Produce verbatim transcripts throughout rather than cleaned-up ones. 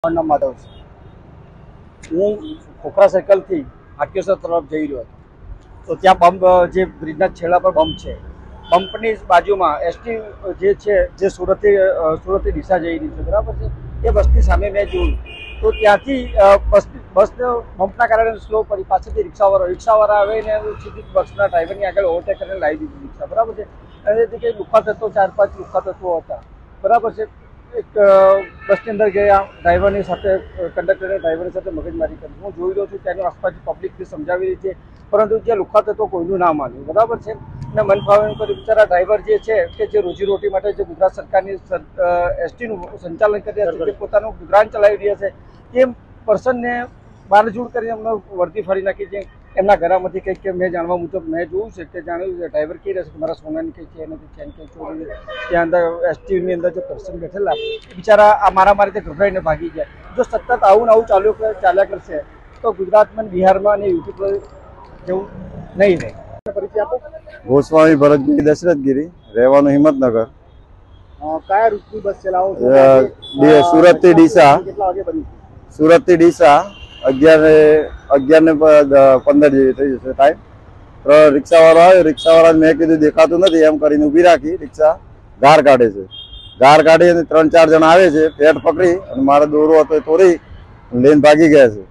નામ માધવ છે। હું ખોખરા સર્કલથી હાટકેશ્વર તરફ જઈ રહ્યો હતો તો ત્યાં બમ્પ જે બ્રિજના છેડા પર બમ્પ છે, બમ્પની બાજુમાં એસટી જે છે જે સુરતથી સુરતથી ડીસા જઈ રહી છે, બરાબર છે। એ બસની સામે મેં જોયું તો ત્યાંથી બસ બસ બમ્પના કારણે સ્લો પડી, પાછળથી રિક્ષાવાળો રિક્ષાવાળા આવીને સીધી બસના ડ્રાઈવરની આગળ ઓવરટેક કરીને લાવી દીધી રિક્ષા, બરાબર છે। અને તે કંઈ લુખ્ખા તત્વો ચાર પાંચ લુખ્ખા તત્વો હતા, બરાબર છે। એક બસની અંદર ગયા, ડ્રાઈવરની સાથે કંડક્ટરે ડ્રાઈવરની સાથે મગજમારી કરી। હું જોઈ રહ્યો છું ત્યાંની આસપાસ પબ્લિકને સમજાવી રહી છે, પરંતુ જે લુખ્ખા તત્વો કોઈનું ના માન્યું, બરાબર છે। અને મન ફાવે એમ કર્યું। બિચારા ડ્રાઈવર જે છે કે જે રોજીરોટી માટે જે ગુજરાત સરકારની એસટીનું સંચાલન કરી રહ્યા છે, જે પોતાનું ગુજરાન ચલાવી રહ્યા છે, એ પર્સનને બારજૂડ કરીને એમને વર્દી ફરી નાખી છે। એમના ઘરામાંથી કંઈક કે મેં જાણવા મુજબ મેં જોયું છે કે જાણ્યું છે ડ્રાઈવર કહી રહ્યા છે કે મારા સોનાની કંઈ છે નથી, ચેન કંઈ ચોરી છે। ત્યાં અંદર એસટીની અંદર જે પર્સન બેઠેલા બિચારા આ મારામારીથી ગભરાઈને ભાગી ગયા। જો સતત આવું ને આવું ચાલ્યું ચાલ્યા કરશે તો ગુજરાતમાં, બિહારમાં અને યુપી પર જેવું નહીં રહે। પરિચય આપો। ગોસ્વામી ભરતગીરી દશરથગીરી, રહેવાનું હિંમતનગર। કયા રૂટની બસ ચલાવો છો? સુરત થી ડીસા। કેટલા વાગે બની? સુરત થી ડીસા અગિયાર અગિયાર ને પંદર જેવી થઈ જશે ટાઈમ। તો રિક્ષાવાળો આવ્યો, રિક્ષાવાળાને મેં કીધું દેખાતું નથી એમ કરીને ઊભી રાખી, રિક્ષા ગાર કાઢે છે। ગાર કાઢી અને ત્રણ ચાર જણા આવે છે, પેટ પકડી અને મારો દોરો હતો એ તોડી લઈને ભાગી ગયા છે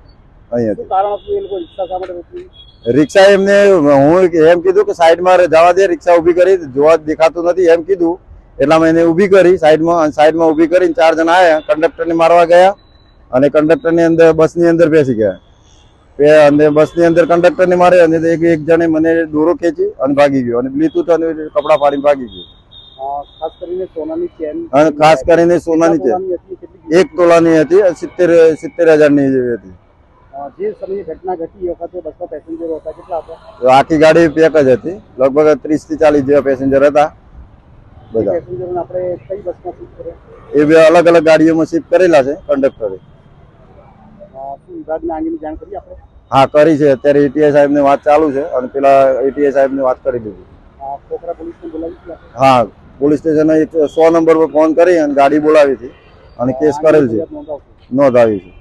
અહીંયાથી। રિક્ષા એમને હું એમ કીધું કે સાઈડમાં જવા દે, રિક્ષા ઊભી કરી, જોવા દેખાતું નથી એમ કીધું, એટલામાં એને ઊભી કરી સાઈડમાં, સાઈડમાં ઊભી કરીને ચાર જણા આવ્યા, કંડક્ટરને મારવા ગયા અને કંડક્ટરની અંદર બસની અંદર બેસી ગયા। અને બસની અંદર કંડક્ટરને મારે અને એક એક જણે મને દોરો ખેંચી અને ભાગી ગયો અને બ્લૂટૂથ અને કપડા પાડીને ભાગી ગયો। ખાસ કરીને સોનાની ચેન, અને ખાસ કરીને સોનાની ચેન એક તોલાની હતી, સિત્તેર સિત્તેર હજારની જેવી હતી। જે સમયે ઘટના ઘટી એ વખતે બસમાં પેસેન્જરો હતા, કેટલા હતા? આખી ગાડી પેક જ હતી, લગભગ ત્રીસ થી ચાલીસ જેવા પેસેન્જર હતા બધા। પેસેન્જરોને આપણે કઈ બસમાં શિફ્ટ કર્યા? એ બે અલગ અલગ ગાડીઓમાં શિફ્ટ કરેલા છે કંડક્ટરે। શું વિભાગને આગળની જાણ કરી આપણે? હા કરી છે, અત્યારે એટીઆઈ સાહેબ ની વાત ચાલુ છે અને પેલા એટીઆઈ સાહેબ ની વાત કરી દીધી। ખોખરા પોલીસને બોલાવી હતી? હા, પોલીસ સ્ટેશન એક સો નંબર પર ફોન કરી અને ગાડી બોલાવી હતી અને કેસ કરેલ છે, નોંધાવી છે।